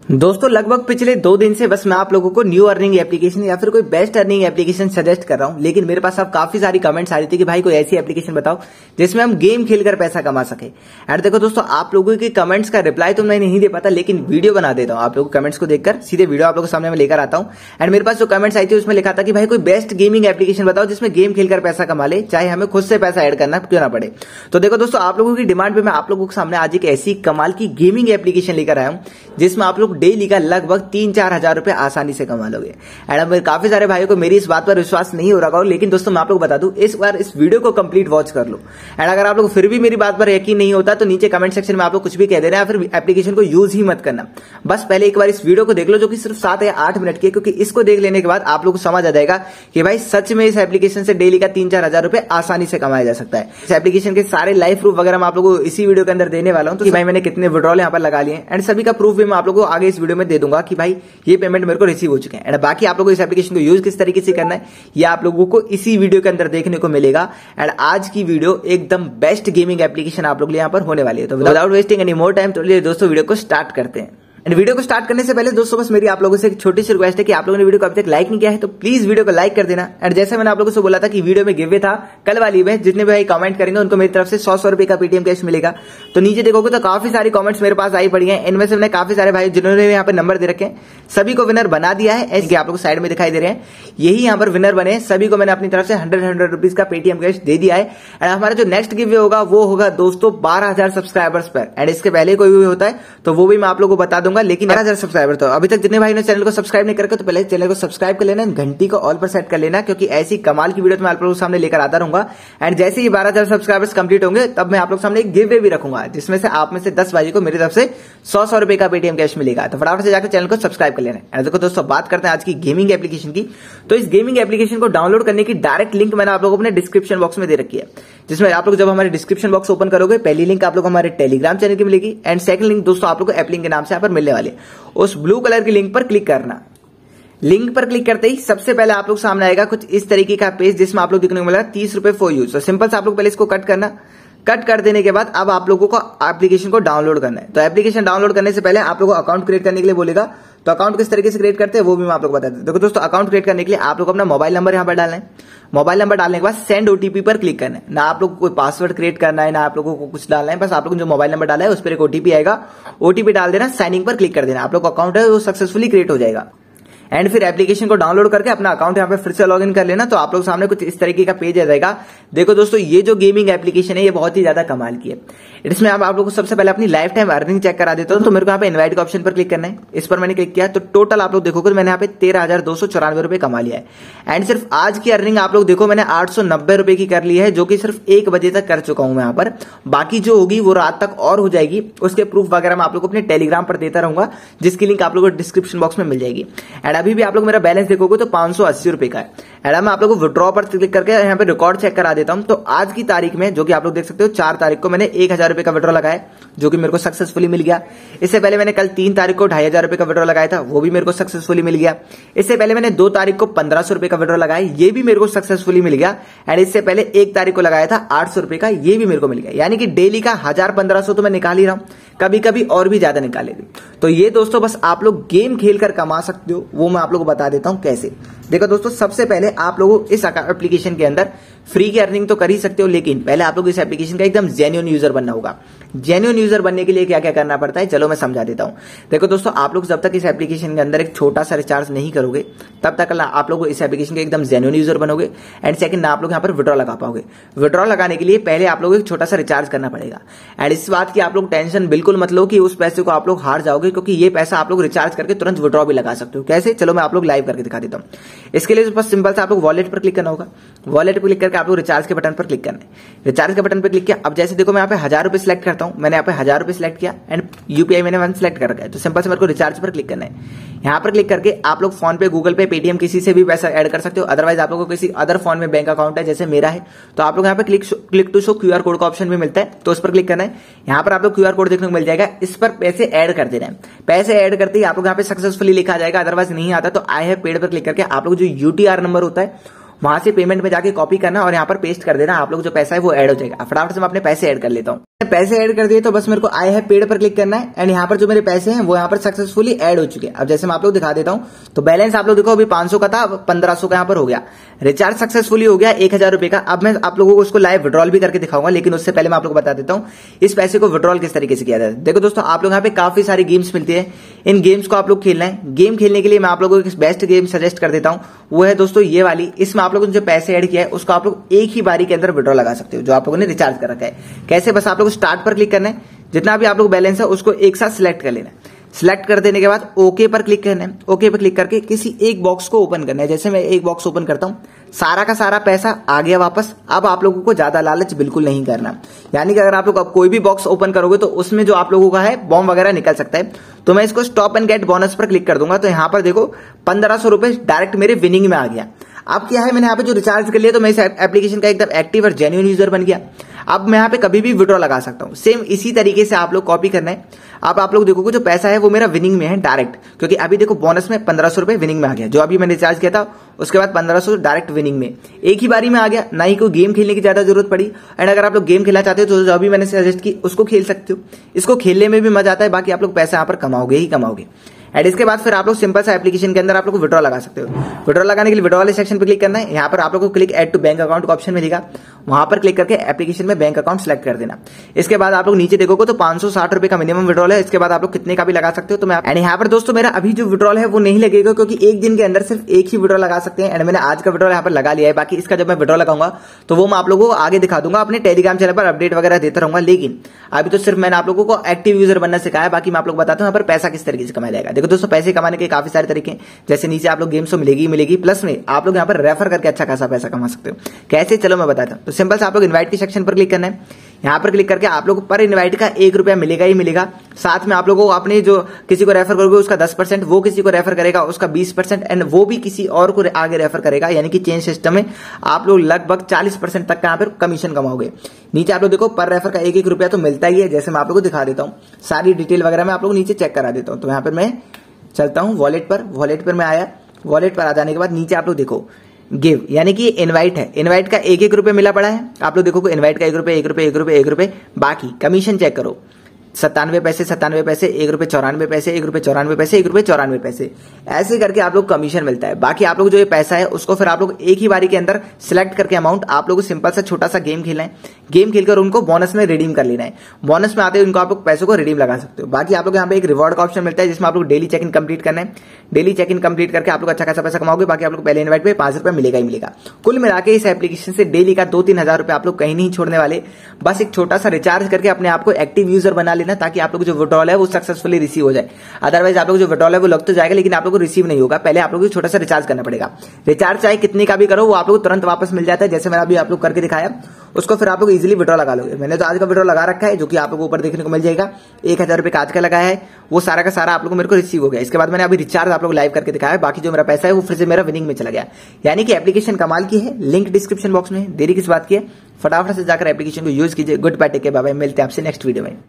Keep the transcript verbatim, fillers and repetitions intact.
दोस्तों लगभग पिछले दो दिन से बस मैं आप लोगों को न्यू अर्निंग एप्लीकेशन या फिर कोई बेस्ट अर्निंग एप्लीकेशन सजेस्ट कर रहा हूं, लेकिन मेरे पास अब काफी सारी कमेंट्स आ रही थी कि भाई कोई ऐसी एप्लीकेशन बताओ जिसमें हम गेम खेलकर पैसा कमा सके। एंड देखो दोस्तों, आप लोगों के कमेंट्स का रिप्लाई तो मैं नहीं दे पाता, लेकिन वीडियो बना देता हूं। आप लोगों के कमेंट्स को देखकर सीधे वीडियो आप लोगों के सामने में लेकर आता हूं। एंड मेरे पास जो कमेंट्स आई थी उसमें लिखा था कि भाई कोई बेस्ट गेमिंग एप्लीकेशन बताओ जिसमें गेम खेलकर पैसा कमा ले, चाहे हमें खुद से पैसा एड करना क्यों ना पड़े। तो देखो दोस्तों, आप लोगों की डिमांड पे मैं आप लोगों के सामने आज एक ऐसी कमाल की गेमिंग एप्लीकेशन लेकर आया हूं जिसमें आप लोग डेली का लगभग तीन चार हजार रुपए आसानी से कमा लोगे। एंड अब काफी सारे भाइयों को मेरी इस बात पर विश्वास नहीं हो रहा होगा, लेकिन दोस्तों मैं आप लोग बता दूं, इस बार इस वीडियो को कंप्लीट वॉच कर लो। एंड अगर आप लोग फिर भी मेरी बात पर यकीन नहीं होता तो नीचे कमेंट सेक्शन में आप लोग कुछ भी कह देना या फिर एप्लीकेशन को यूज ही मत करना। बस पहले एक बार इस वीडियो को देख लो जो कि सिर्फ सात या आठ मिनट की है, क्योंकि इसको देख लेने के बाद आप लोग को समझ आ जाएगा कि भाई सच में इस एप्लीकेशन से डेली का तीन चार हजार रुपए आसानी से कमाया जा सकता है। इस एप्लीकेशन के सारे लाइव प्रूफ वगैरह मैं आप लोगों को इसी वीडियो के अंदर देने वाला हूं, तो भाई मैंने कितने विड्रॉल यहाँ पर लगा लिए एंड सभी का प्रूफ भी मैं आप लोगों को आगे इस वीडियो में दे दूंगा कि भाई ये पेमेंट मेरे को रिसीव हो चुके हैं। एंड बाकी आप लोगों को इस एप्लीकेशन को यूज किस तरीके से करना है ये आप लोगों को इसी वीडियो के अंदर देखने को मिलेगा। एंड आज की वीडियो एकदम बेस्ट गेमिंग एप्लीकेशन आप लोग यहाँ पर होने वाली है। तो without wasting any more time, तो दोस्तों वीडियो को स्टार्ट करते हैं। एंड वीडियो को स्टार्ट करने से पहले दोस्तों बस मेरी आप लोगों से एक छोटी सी रिक्वेस्ट है कि आप लोगों ने वीडियो को अभी तक लाइक नहीं किया है तो प्लीज वीडियो को लाइक कर देना। एंड जैसे मैंने आप लोगों से बोला था कि वीडियो में गिव था कल वाली में, जितने भी भाई कमेंट करेंगे उनको मेरी तरफ से सौ सौ रुपए का पेटीएम कैश मिलेगा। तो नीचे देखोगे तो काफी सारी कमेंट्स मेरे पास आई पड़ी है, इनमें से मैंने काफी सारे भाई जिन्होंने यहाँ पे नंबर दे रखे हैं सभी को विनर बना दिया है। ऐसे आप लोग साइड में दिखाई दे रहे हैं, यही यहाँ पर विनर बने, सभी को मैंने अपनी तरफ से हंड्रेड हंड्रेड रुपीज का पेटीएम कैश दे दिया है। एंड हमारा जो नेक्स्ट गिव होगा वो होगा दोस्तों बारह हजार सब्सक्राइबर्स पर। एंड इसके पहले कोई भी होता है तो वो भी मैं आप लोगों को बता दूंगा, लेकिन बारह हजार सब्सक्राइबर तो अभी तक जितने भाई ने चैनल को सब्सक्राइब नहीं करके तो पहले चैनल को सब्सक्राइब कर लेना, घंटी को ऑल पर सेट कर लेना, क्योंकि ऐसी कमाल की वीडियो तो मैं आप लोगों के सामने लेकर आता रहूंगा। एंड जैसे ही बारह हजार सब्सक्राइबर्स कंप्लीट होंगे तब मैं आप लोग सामने एक गिव वे भी रखूंगा जिसमें से आप में से दस भाई को मेरी तरफ से सौ सौ रुपए का पेटीएम कैश मिलेगा। तो फटाफट से जाकर चैनल को सब्सक्राइब कर लेना। एंड देखो दोस्तों, बात करते हैं आज की गेमिंग एप्लीकेशन की। तो इस गेमिंग एप्लीकेशन को डाउनलोड करने की डायरेक्ट लिंक मैंने आप लोगों को अपने डिस्क्रिप्शन बॉक्स में दे रखी है, जिसमें आप लोग जब हमारे डिस्क्रिप्शन बॉक्स ओपन करोगे पहली लिंक आप लोग हमारे टेलीग्राम चैनल की मिलेगी एंड सेकंड लिंक दोस्तों आप लोग को एप लिंक के नाम से यहाँ पर मिलने वाली है। उस ब्लू कलर की लिंक पर क्लिक करना। लिंक पर क्लिक करते ही सबसे पहले आप लोग सामने आएगा कुछ इस तरीके का पेज जिसमें आप लोग देखने को मिलेगा तीस रुपए फॉर यूज। तो सिंपल से आप लोग पहले इसको कट करना। कट कर देने के बाद अब आप लोगों को एप्लीकेशन को डाउनलोड करना है। तो एप्लीकेशन डाउनलोड करने से पहले आप लोगों को अकाउंट क्रिएट करने के लिए बोलेगा, तो अकाउंट किस तरीके से क्रिएट करते हैं वो भी मैं आप लोग बता देता हूं। देखो दोस्तों, अकाउंट क्रिएट करने के लिए आप लोग अपना मोबाइल नंबर यहाँ पर डालना है। मोबाइल नंबर डालने के बाद सेंड ओटीपी पर क्लिक करना है। ना आप लोग को कोई पासवर्ड क्रिएट करना है ना आप लोगों को कुछ डालना है, बस आप लोग जो मोबाइल नंबर डाला है उस पर एक ओटीपी आएगा, ओटीपी डाल देना, साइनिंग पर क्लिक कर देना, आप लोग का अकाउंट है वो सक्सेसफुली क्रिएट हो जाएगा। एंड फिर एप्लीकेशन को डाउनलोड करके अपना अकाउंट यहाँ पे फिर से लॉगिन कर लेना। तो आप लोग सामने कुछ इस तरीके का पेज आ जाएगा। देखो दोस्तों, ये जो गेमिंग एप्लीकेशन है ये बहुत ही ज्यादा कमाल की है। इसमें आप, आप लोग को सबसे पहले अपनी लाइफ टाइम अर्निंग चेक करा देता हूं। तो मेरे को यहाँ पे इनवाइट के ऑप्शन पर क्लिक करना है। इस पर मैंने क्लिक किया तो टोटल आप लोग देखोगे मैंने यहाँ पे तेरह हजार दो सौ चौरानवे रुपए कमा लिया है। एंड सिर्फ आज की अर्निंग आप लोग देखो मैंने आठ सौ नब्बे रुपए की कर ली है, जो कि सिर्फ एक बजे तक कर चुका हूं मैं यहाँ पर। बाकी जो होगी वो रात तक और हो जाएगी, उसके प्रूफ वगैरह मैं आप लोग को अपने टेलीग्राम पर देता रहूंगा, जिसकी लिंक आप लोगों को डिस्क्रिप्शन बॉक्स में मिल जाएगी। एंड अभी भी आप लोग मेरा बैलेंस देखोगे तो पांच सौ अस्सी रुपए का है। एंड मैं आप लोगों को विड्रॉ पर क्लिक करके यहाँ पे रिकॉर्ड चेक करा देता हूं। तो आज की तारीख में जो कि आप लोग देख सकते हो चार तारीख को मैंने एक हजार रुपए का विड्रॉ लगाया जो कि मेरे को सक्सेसफुली मिल गया। इससे पहले मैंने कल तीन तारीख को ढाई हजार रुपए का विड्रॉ लगाया था, वो भी मेरे को सक्सेसफुली मिल गया। इससे पहले मैंने दो तारीख को पंद्रह सौ रुपए का विड्रॉ लगाया, ये भी मेरे को सक्सेसफुली मिल गया। एंड इससे पहले एक तारीख को लगाया था आठ सौ रुपए का, ये भी मेरे को मिल गया। यानी कि डेली का हजार पंद्रह सौ तो मैं निकाल ही रहा हूं, कभी कभी और भी ज्यादा निकाले थे। तो ये दोस्तों बस आप लोग गेम खेलकर कमा सकते हो, वो मैं आप लोगों को बता देता हूं कैसे। देखो दोस्तों, सबसे पहले आप लोगों इस एप्लीकेशन के अंदर फ्री की अर्निंग तो कर ही सकते हो, लेकिन पहले आप लोग इस एप्लीकेशन का एकदम जेन्युइन यूजर बनना होगा। जेन्युइन यूजर बनने के लिए क्या क्या करना पड़ता है चलो मैं समझा देता हूं। देखो दोस्तों, आप लोग जब तक इस एप्लीकेशन के अंदर एक छोटा सा रिचार्ज नहीं करोगे तब तक आप लोग इस एप्लीकेशन के एकदम जेन्युइन यूजर बनोगे। एंड सेकंड आप लोग यहाँ पर विड्रॉ लगा पाओगे। विड्रॉ लगाने के लिए पहले आप लोग एक छोटा सा रिचार्ज करना पड़ेगा। एंड इस बात की आप लोग टेंशन बिल्कुल मत लो कि उस पैसे को आप लोग हार जाओगे, क्योंकि ये पैसा आप लोग रिचार्ज करके तुरंत विड्रॉ भी लगा सकते हो। कैसे, चलो मैं आप लोग लाइव करके दिखा देता हूँ। इसके लिए बस सिंपल से आप लोग वॉलेट पर क्लिक करना होगा। वॉलेट पर क्लिक करके आप लोग रिचार्ज के बटन पर क्लिक करना है। रिचार्ज के बटन पर क्लिक किया। अब जैसे देखो मैं यहाँ पे हजार रुपए सिलेक्ट करता हूँ, मैंने यहाँ पे हजार रुपए सिलेक्ट किया एंड यूपीआई मैंने वन सिलेक्ट कर रखा है। तो सिंपल से मेरे को रिचार्ज पर क्लिक करना है। यहाँ पर क्लिक करके आप लोग फोन पे, गूगल पे, पेटीएम किसी से भी पैसा ऐड कर सकते हो। अदरवाइज आप लोगों को किसी अदर फोन में बैंक अकाउंट है जैसे मेरा है तो आप लोग यहाँ पे click click to show QR code का ऑप्शन भी मिलता है, तो उस पर क्लिक करना है। यहाँ पर आप लोग क्यूआर कोड देखने को मिल जाएगा, इस पर पैसे ऐड कर देना है। पैसे ऐड करते ही आप लोग यहाँ पे सक्सेसफुली लिखा जाएगा, अदरवाइज नहीं आता तो आई हैव पेड पर क्लिक करके आप लोग जो यूटीआर नंबर होता है वहां से पेमेंट में जाके कॉपी करना और यहाँ पर पेस्ट कर देना, आप लोग जो पैसा है वो ऐड हो जाएगा। फटाफट से मैं अपने पैसे ऐड कर लेता हूँ। पैसे ऐड कर दिए तो बस मेरे को आई हैव पेड पर क्लिक करना है एंड यहाँ पर जो मेरे पैसे हैं वो यहाँ पर सक्सेसफुली ऐड हो चुके हैं। अब जैसे मैं आप लोग दिखा देता हूँ तो बैलेंस आप लोग देखो अभी पांच सौ का था, अब पंद्रह सौ का यहाँ पर हो गया। रिचार्ज सक्सेसफुली हो गया एक हजार रुपए का। अब मैं आप लोगों को उसको लाइव विड्रॉल भी करके दिखाऊंगा, लेकिन उससे पहले मैं आप लोग को बता देता हूँ इस पैसे को विड्रॉल किस तरीके से किया जाता है। देखो दोस्तों, आप लोग यहाँ पे काफी सारी गेम्स मिलती है, इन गेम्स को आप लोग खेलना है। गेम खेलने के लिए मैं आप लोगों को बेस्ट गेम सजेस्ट कर देता हूँ, वो है दोस्तों ये वाली। इसमें आप लोगों ने जो पैसे ऐड किया है उसको आप लोग एक ही बारी के अंदर विड्रॉ लगा सकते हो, जो आप लोगों ने रिचार्ज कर रखा है। कैसे, बस आप लोग स्टार्ट पर क्लिक करना है, जितना भी आप लोग बैलेंस है उसको एक साथ सिलेक्ट कर लेना है। सिलेक्ट कर देने के बाद ओके पर क्लिक करना है। ओके पर क्लिक करके किसी एक बॉक्स को ओपन करना है। जैसे मैं एक बॉक्स ओपन करता हूं, सारा का सारा पैसा आ गया वापस। अब आप लोगों को ज्यादा लालच बिल्कुल नहीं करना, यानी कि अगर आप लोग अब कोई भी बॉक्स ओपन करोगे तो उसमें जो आप लोगों का है बॉम्ब वगैरह निकल सकता है। तो मैं इसको स्टॉप एंड गेट बोनस पर क्लिक कर दूंगा, तो यहां पर देखो पंद्रह सौ रुपए डायरेक्ट मेरे विनिंग में आ गया। अब क्या है, मैंने यहाँ पे जो रिचार्ज कर लिया तो मैं इस एप्लीकेशन का एकदम एक्टिव और जेन्युइन यूजर बन गया। अब मैं यहाँ पे कभी भी विड्रॉ लगा सकता हूँ। सेम इसी तरीके से आप लोग कॉपी करना है। अब आप लोग देखोगे जो पैसा है वो मेरा विनिंग में है डायरेक्ट, क्योंकि अभी देखो बोनस में पंद्रह सौ रुपए विनिंग में आ गया। जो अभी मैंने रिचार्ज किया था उसके बाद पंद्रह सौ डायरेक्ट विनिंग में एक ही बारी में आ गया। ना ही कोई गेम खेलने की ज्यादा जरूरत पड़ी। एंड अगर आप लोग गेम खेलना चाहते हो तो जो अभी मैंने सजेस्ट की उसको खेल सकते हो। इसको खेलने में भी मजा आता है, बाकी आप लोग पैसा यहाँ पर कमाओगे ही कमाओगे। एंड इसके बाद फिर आप लोग सिंपल सा एप्लीकेशन के अंदर आप लोग को विड्रॉ लगा सकते हो। विड्रॉ लगाने के लिए विड्रॉ वाले सेक्शन पर क्लिक करना है। यहाँ पर आप लोग को click add to bank account का ऑप्शन मिलेगा, वहां पर क्लिक करके एप्लीकेशन में बैंक अकाउंट सेलेक्ट कर देना। इसके बाद आप लोग नीचे देखोगे तो पांच सौ साठ रुपए का मिनिमम विड्रॉल है। इसके बाद आप लोग कितने का भी लगा सकते हो। तो मैं एंड यहाँ पर दोस्तों मेरा अभी जो विड्रॉल है वो नहीं लगेगा, क्योंकि एक दिन के अंदर सिर्फ एक ही विड्रॉल लगा सकते हैं। एंड मैंने आज का विड्रॉल यहाँ पर लगा लिया है। बाकी इसका जब मैं विड्रॉल लगाऊंगा तो वो मैं आप लोगों को आगे दिखा दूंगा, अपने टेलीग्राम चैनल पर अपडेट वगैरह देता रहूंगा। लेकिन अभी तो सिर्फ मैंने आप लोगों को एक्टिव यूजर बनना सिखाया, बाकी मैं आप लोग बताता हूँ यहाँ पर पैसा किस तरीके से कमाया जाएगा। देखो दोस्तों, पैसे कमाने के काफी सारे तरीके हैं। जैसे नीचे आप लोग गेम्स तो मिलेगी मिलेगी, प्लस में आप लोग यहाँ पर रेफर करके अच्छा खासा पैसा कमा सकते हो। कैसे, चलो मैं बताता हूँ। तो सिंपल से आप लोग इनवाइट के सेक्शन पर क्लिक करना है। यहाँ पर क्लिक करके आप लोग पर इनवाइट का एक रुपया मिलेगा ही मिलेगा। साथ में आप लोगों को अपने जो किसी को रेफर करोगे उसका दस परसेंट, वो किसी को रेफर करेगा उसका बीस परसेंट, एंड वो भी किसी और को आगे रेफर करेगा। यानी कि चेन सिस्टम में आप लोग लगभग चालीस परसेंट तक का यहाँ पर कमीशन कमाओगे। नीचे आप लोग देखो पर रेफर का एक एक रुपया तो मिलता ही है। जैसे मैं आप लोग को दिखा देता हूँ, सारी डिटेल वगैरह मैं आप लोग नीचे चेक करा देता हूँ। तो यहाँ पर मैं चलता हूँ वॉलेट पर। वॉलेट पर मैं आया, वॉलेट पर आ जाने के बाद नीचे आप लोग देखो गिव, यानी कि इनवाइट है। इनवाइट का एक एक रुपए मिला पड़ा है। आप लोग देखो इनवाइट का एक रुपए एक रुपए एक रुपए एक रुपए। बाकी कमीशन चेक करो, सत्तानवे पैसे सत्तानवे पैसे एक रुपए चौरानवे पैसे एक रुपए चौरानवे पैसे एक रुपए चौरानवे पैसे, ऐसे करके आप लोग कमीशन मिलता है। बाकी आप लोग जो ये पैसा है उसको फिर आप लोग एक ही बारी के अंदर सिलेक्ट करके अमाउंट आप लोग को सिंपल सा छोटा सा गेम खेलना है। गेम खेलकर उनको बोनस में रिडीम कर लेना है। बोनस में आते हैं उनको आप लोग पैसों को रिडीम लगा सकते हो। बाकी आप लोग यहाँ पे एक रिवॉर्ड का ऑप्शन मिलता है, जिसमें आप लोग डेली चेक इन कंप्लीट करना है। डेली चेक इन कंप्लीट करके आप लोग अच्छा खासा पैसा कमाओगे। बाकी आप लोग पहले इनवाइट पे पांच रुपए मिलेगा ही मिलेगा। कुल मिला के इस एप्लीकेशन से डेली का दो तीन हजार रुपए आप लोग कहीं नहीं छोड़ने वाले। बस एक छोटा सा रिचार्ज करके अपने आप को एक्टिव यूजर बना लेना, ताकि आप लोग जो विड्रॉल है वो सक्सेसफुली रिसीव हो जाए। अदरवाइज आप लोग जो विड्रॉल है वो लग तो जाएगा, लेकिन आप लोग को रिसीव नहीं होगा। पहले आप लोग को छोटा सा रिचार्ज करना पड़ेगा। रिचार्ज चाहे कितने का भी करो वो आप लोग तुरंत वापस मिल जाता है। जैसे मैंने अभी आप लोग करके दिखाया, उसको फिर आप लोग इजीली विड्रॉ लगा लोगे। मैंने तो आज का विड्रॉ लगा रखा है, जो कि आप लोग को ऊपर देखने को मिल जाएगा। एक हजार रुपए का आज का लगाया है, वो सारा का सारा आप लोग को मेरे को रिसीव हो गया। इसके बाद मैंने अभी रिचार्ज आप लोग लाइव करके दिखाया है। बाकी जो मेरा पैसा है वो फिर से मेरा विनिंग में चला गया। यानी कि एप्लीकेशन कमाल की है। लिंक डिस्क्रिप्शन बॉक्स में। देरी किस बात की है, फटाफट से जाकर एप्लीकेशन को यूज कीजिए। Good bye, take care, bye bye. मिलते हैं आपसे नेक्स्ट वीडियो में।